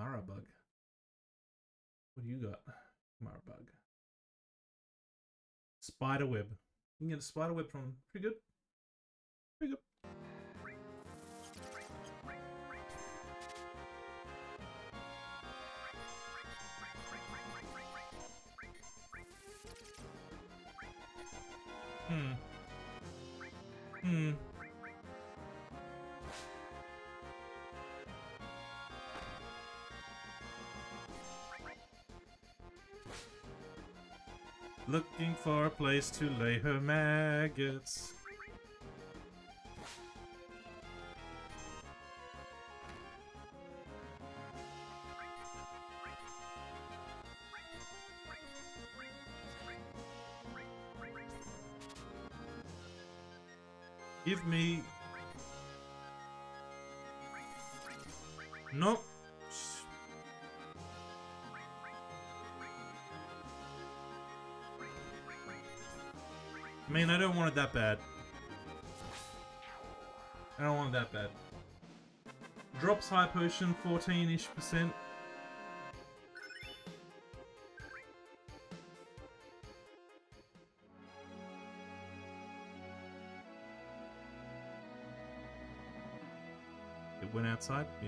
Marabug. What do you got? Marabug. Spiderweb. You can get a spiderweb from. Pretty good. Pretty good. Looking for a place to lay her maggots. Give me... Nope. I mean, I don't want it that bad. I don't want it that bad. Drops high potion, 14-ish%. It went outside? Yep.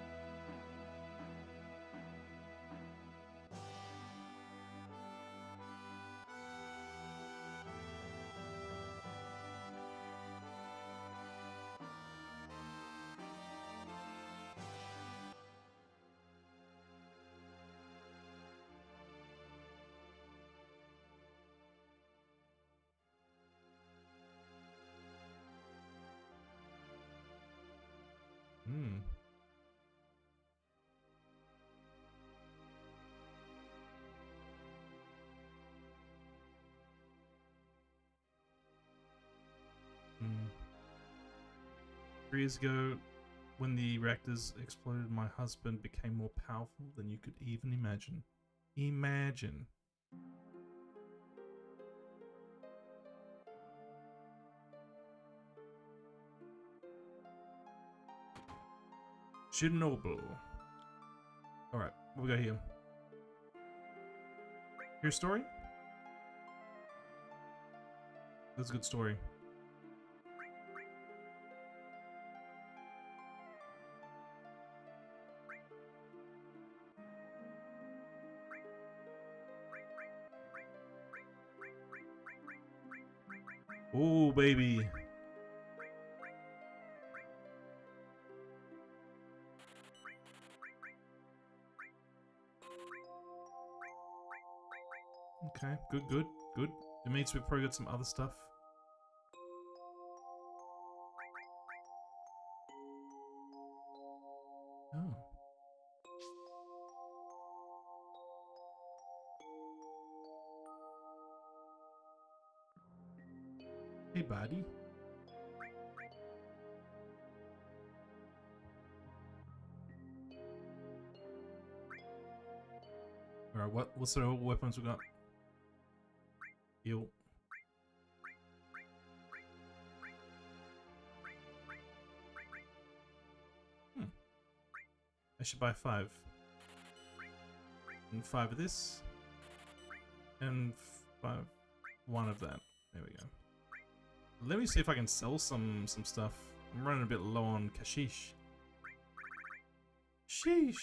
Years ago, when the reactors exploded, my husband became more powerful than you could even imagine. Imagine. Chernobyl. Alright, what we got here? Your story? That's a good story. Oh, baby. Okay, good, good, good. It means we've probably got some other stuff. Oh. Hey, buddy. Alright, what sort of weapons we got? Heal. I should buy 5. And 5 of this. And 1 of that. There we go. Let me see if I can sell some stuff. I'm running a bit low on kashish. Sheesh.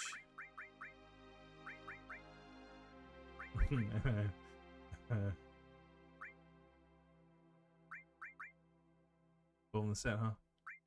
Pulling this out, huh?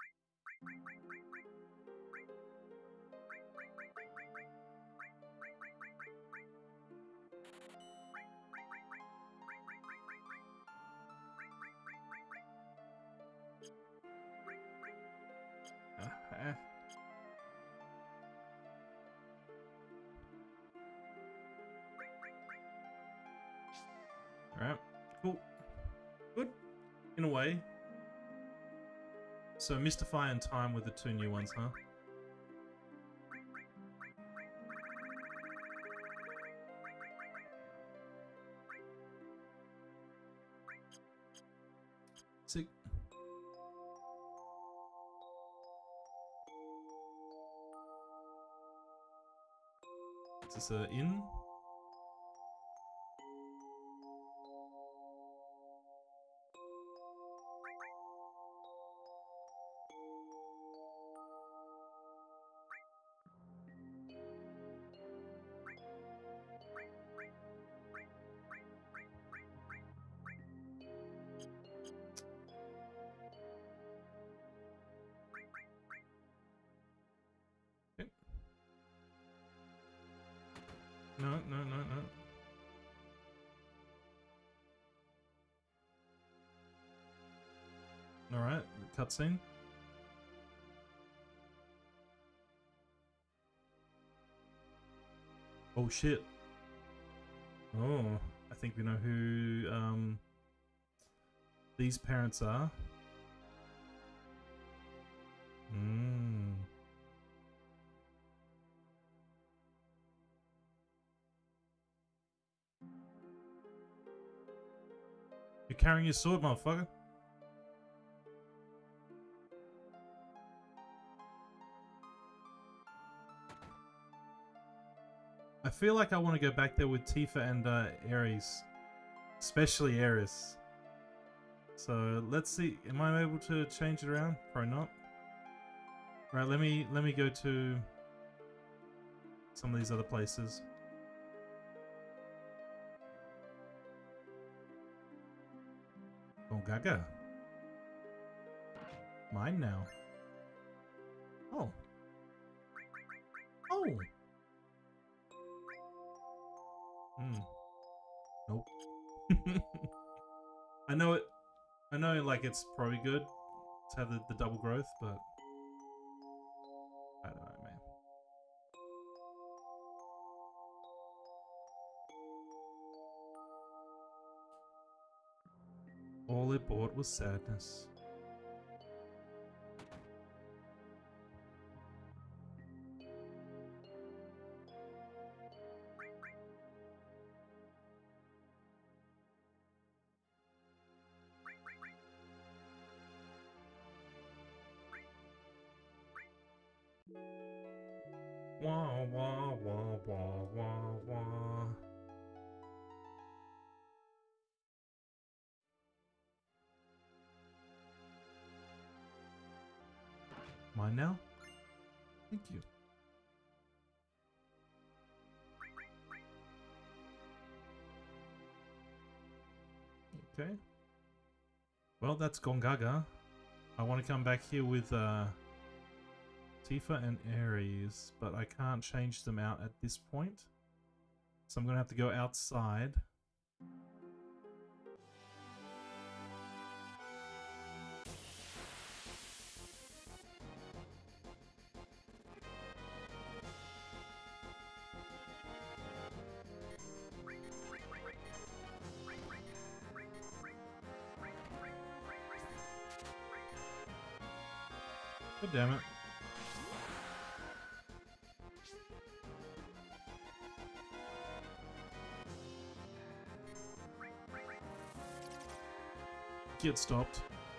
Alright, cool. Good, in a way. So Mystify and Time were the 2 new ones, huh? Sick. Is this an inn? No, no, no, no. Alright, cutscene. Oh shit. Oh, I think we know who these parents are. You're carrying your sword, motherfucker. I feel like I want to go back there with Tifa and Ares. Especially Ares. So let's see. Am I able to change it around? Probably not. Right, let me go to some of these other places. Oh, Gaga. Mine now. Oh. Oh. Nope. I know like it's probably good to have the double growth, but I don't know, man. All it brought was sadness. Wah, wah, wah, wah, wah, wah. Mine now? Thank you. Okay. Well, that's Gongaga. I want to come back here with Tifa and Ares, but I can't change them out at this point. So I'm going to have to go outside. God damn it. Get stopped.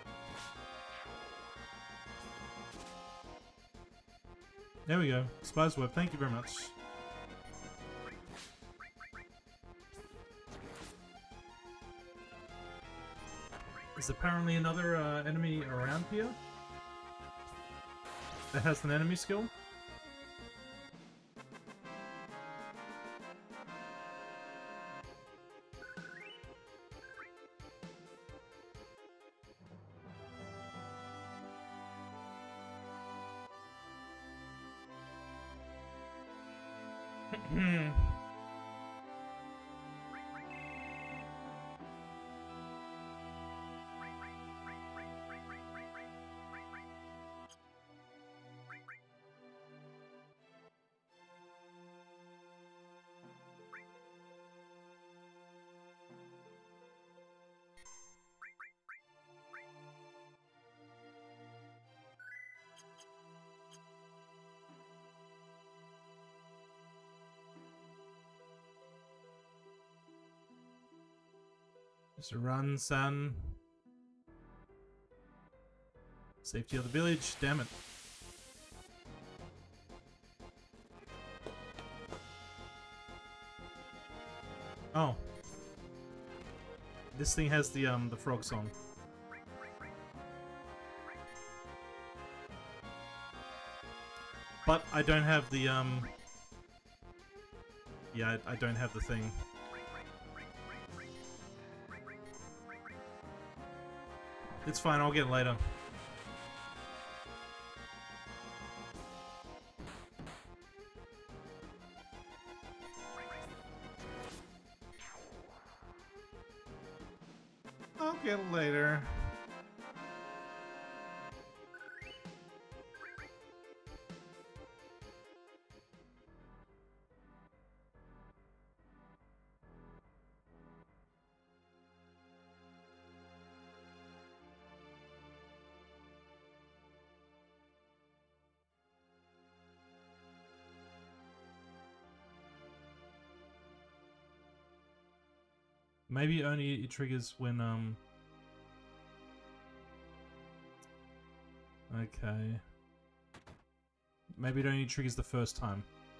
There we go. Spider's web, thank you very much. There's apparently another enemy around here that has an enemy skill. Just run, son. Safety of the village, damn it. This thing has the frog song. But I don't have the yeah, I don't have the thing. It's fine, I'll get it later. I'll get it later. Maybe only it triggers when okay. Maybe it only triggers the first time.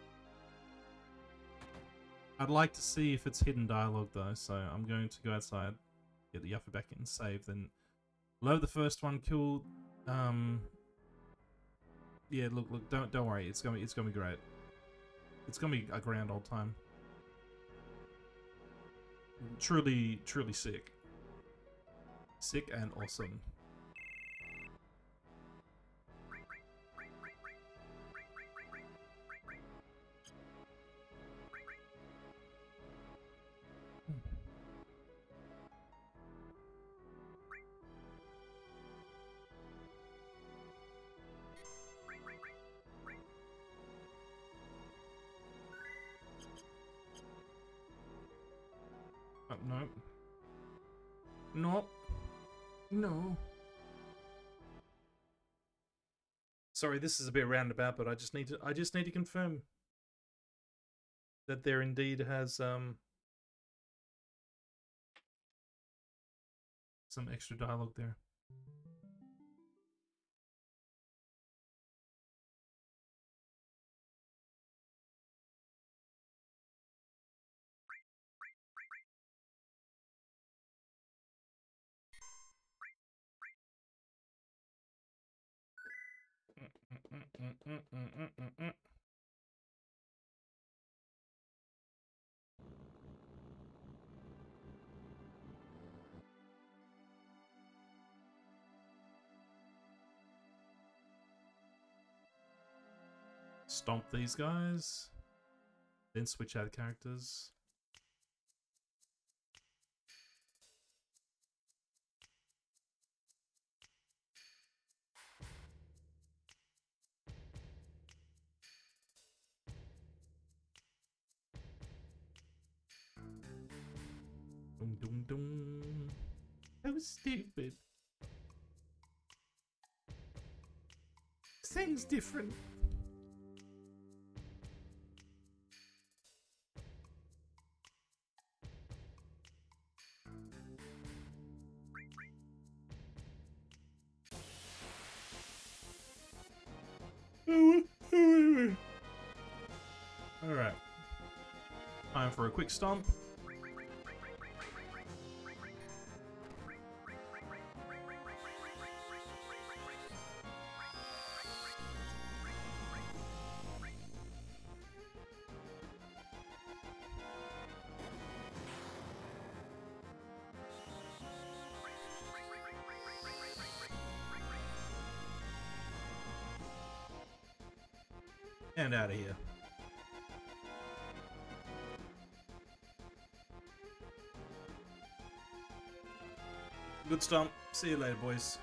I'd like to see if it's hidden dialogue though, so I'm going to go outside, get the Yuffa back in, save, then load the first one, kill yeah, look, don't worry, it's gonna be great. It's gonna be a grand old time. Truly sick. Sick and awesome. Oh, no. Nope. No. Sorry, this is a bit roundabout, but I just need to confirm that there indeed has some extra dialogue there. Stomp these guys, then switch out characters. Dum dum dum. That was stupid. This thing's different. Alright. Time for a quick stomp. And out of here. Good stomp. See you later, boys.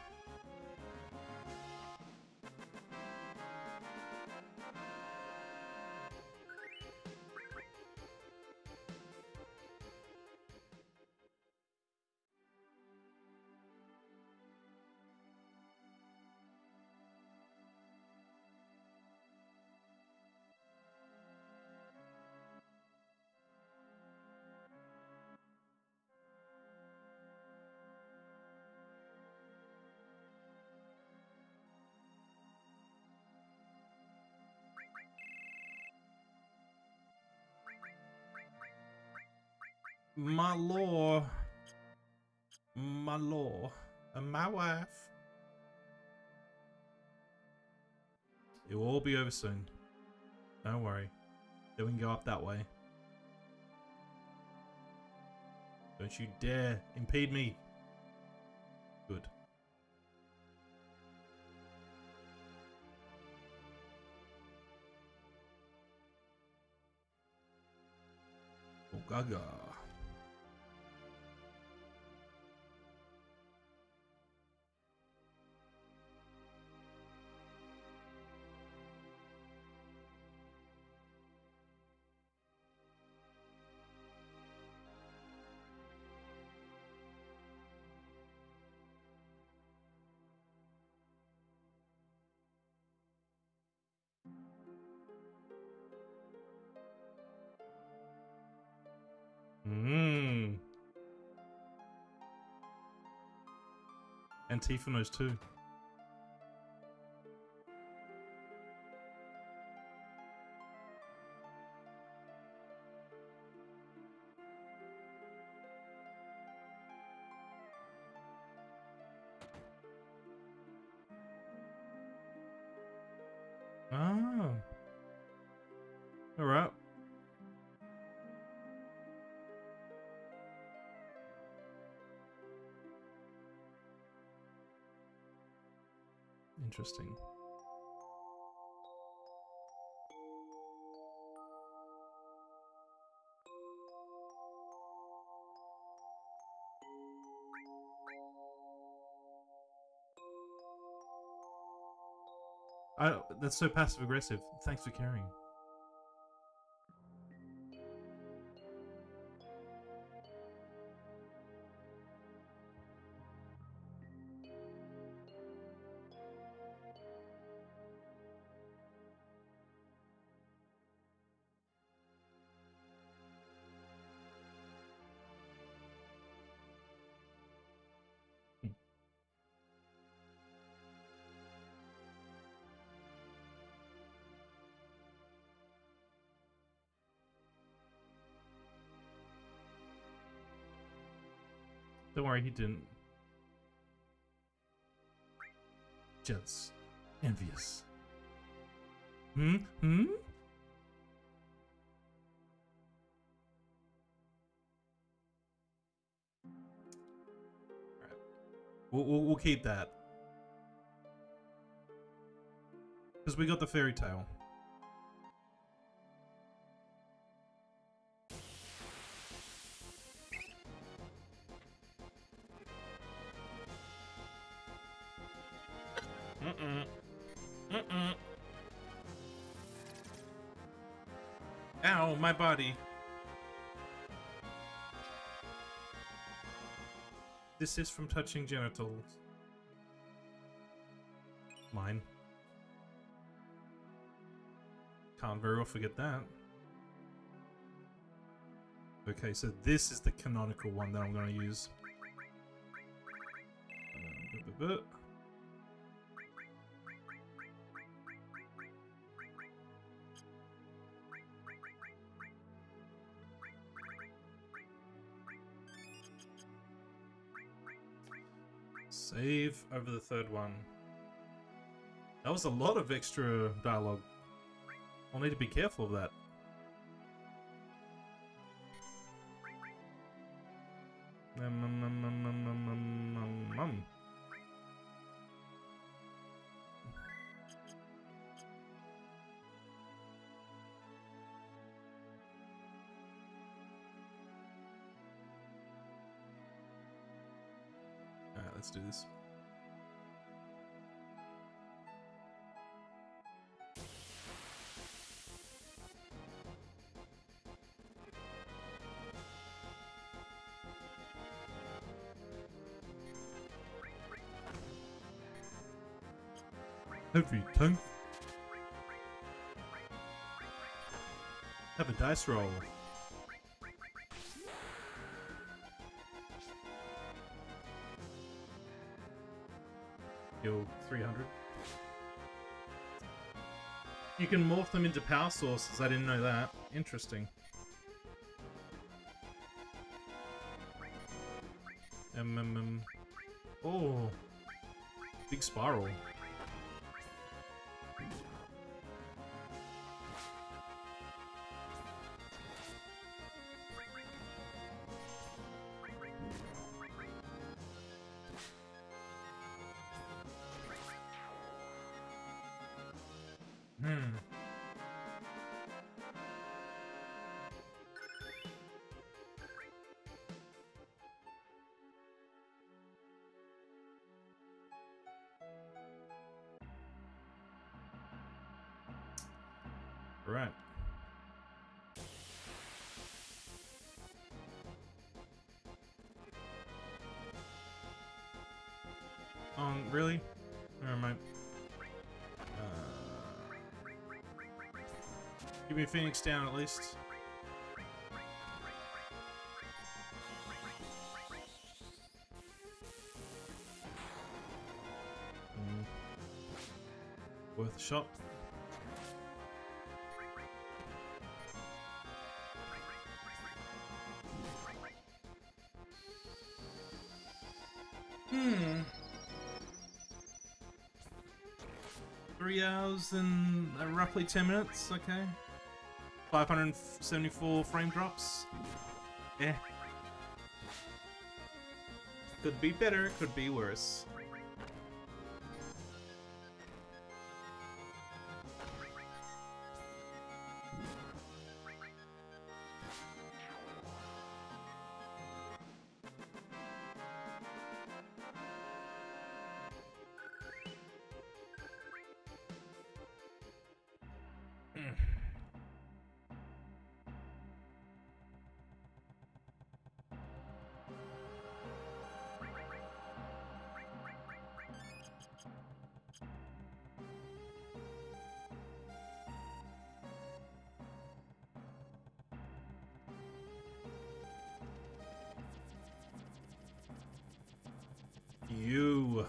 My lord. my law and my wife. It will all be over soon. Don't worry. Then we can go up that way. Don't you dare impede me. Good. Oh, gaga. Mmm. And Tifa knows too. Ah. Alright. Interesting. That's so passive aggressive. Thanks for caring. Don't worry, he didn't. Jealous. Envious. Hmm? Hmm? Alright. We'll keep that. Because we got the fairy tale. Ow, my body. This is from touching genitals. Mine. Can't very well forget that. Okay, so this is the canonical one that I'm going to use. Save over the third one. That was a lot of extra dialogue. I'll need to be careful of that. Alright, let's do this. Heavy tank. Have a dice roll. Heal 300. You can morph them into power sources. I didn't know that. Interesting. Big spiral. Right. Really? Never mind. Give me a Phoenix down at least. Worth a shot. Hmm. 3 hours and roughly 10 minutes, okay. 574 frame drops. Eh. Could be better, could be worse. You.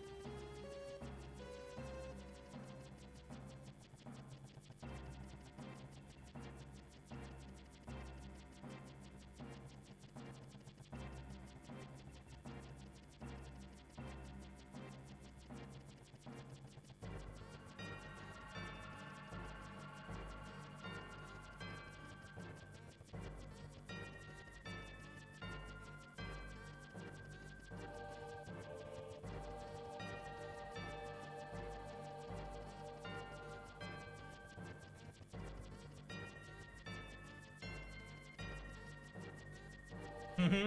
Mm-hmm.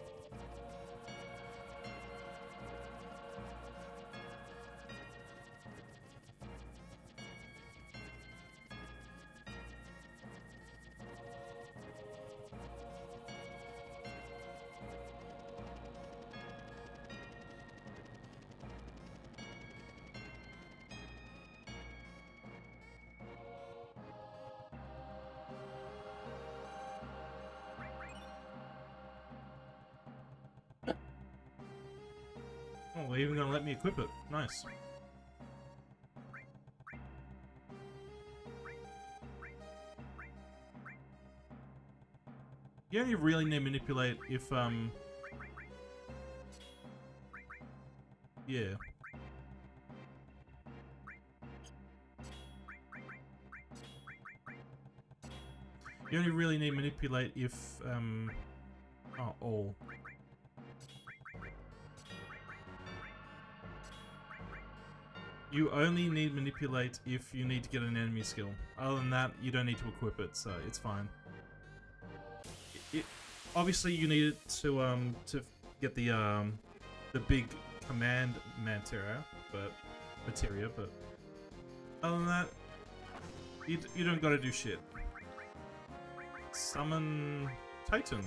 Oh, they're even gonna let me equip it. Nice. You only really need to manipulate if, yeah. You only really need to manipulate if, oh, all. You only need manipulate if you need to get an enemy skill. Other than that, you don't need to equip it, so it's fine. Obviously, you need it to get the big command materia, but other than that, you don't gotta do shit. Summon Titan.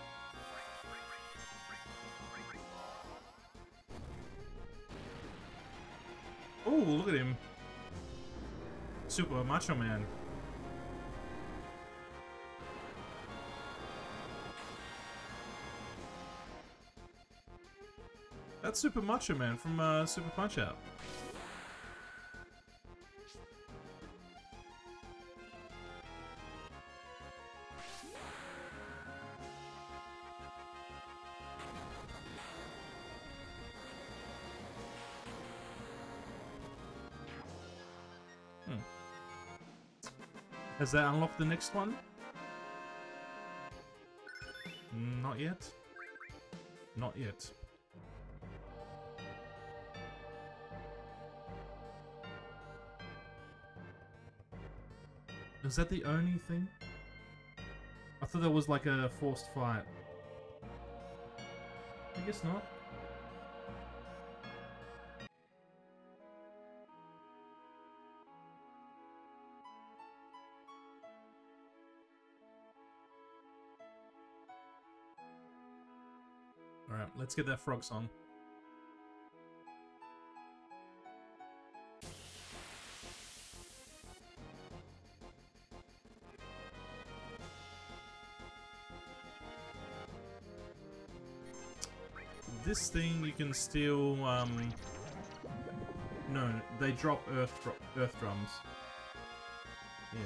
Oh, look at him. Super Macho Man. That's Super Macho Man from Super Punch-Out. Has that unlocked the next one? Not yet. Not yet. Is that the only thing? I thought that was like a forced fight. I guess not. Alright, let's get that frog song. This thing you can steal, no, they drop earth drums. Yeah.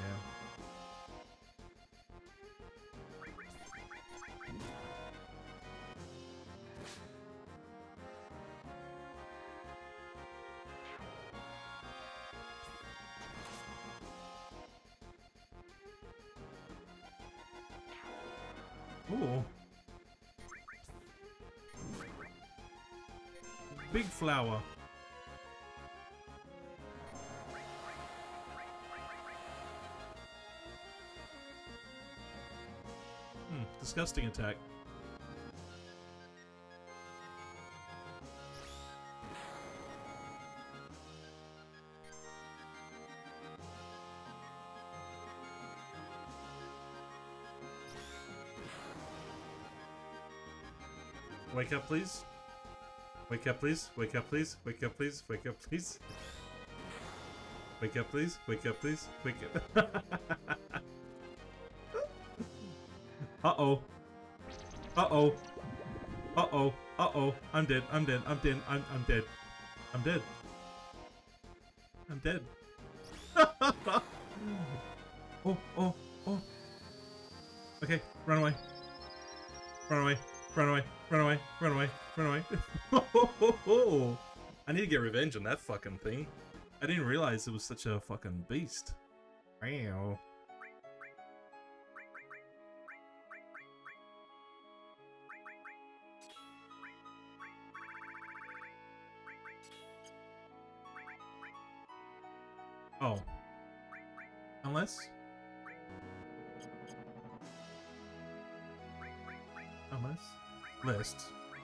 Ooh. Big flower. Disgusting attack. Wake up, please. Wake up, please. Wake up, please. Wake up, please. Wake up, please. Wake up, please. Wake up, please. Wake up. Uh-oh. Uh-oh. Uh-oh. Uh-oh. I'm dead. I'm dead. I'm dead. I'm dead. I'm dead. I'm dead. Oh, oh, oh. Okay, run away. Run away. Run away. Run away. Run away. Run away. I need to get revenge on that fucking thing. I didn't realize it was such a fucking beast. Wow. Oh. Unless... List.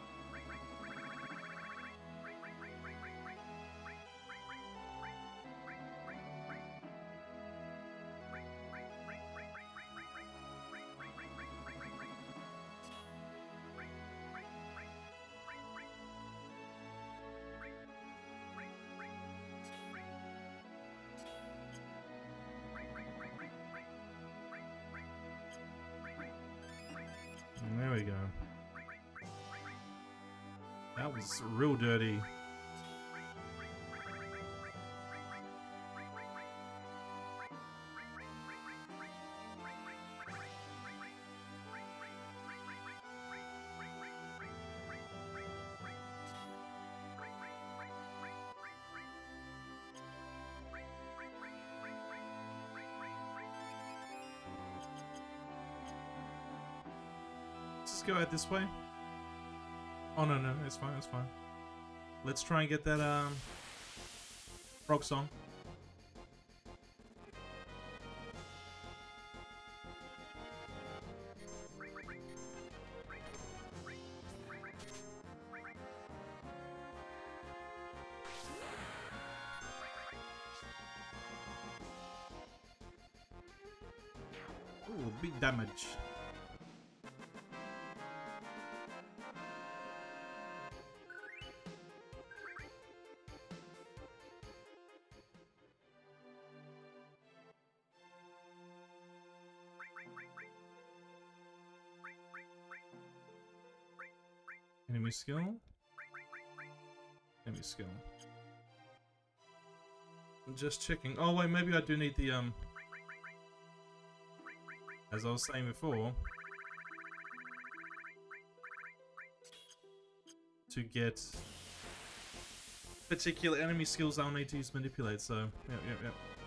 There we go. That was real dirty. Let's just go out this way. Oh no, no, it's fine, it's fine. Let's try and get that frog song. Ooh, big damage. Enemy skill. Enemy skill. I'm just checking. Oh wait, maybe I do need the as I was saying before, to get particular enemy skills I'll need to use manipulate, so yep.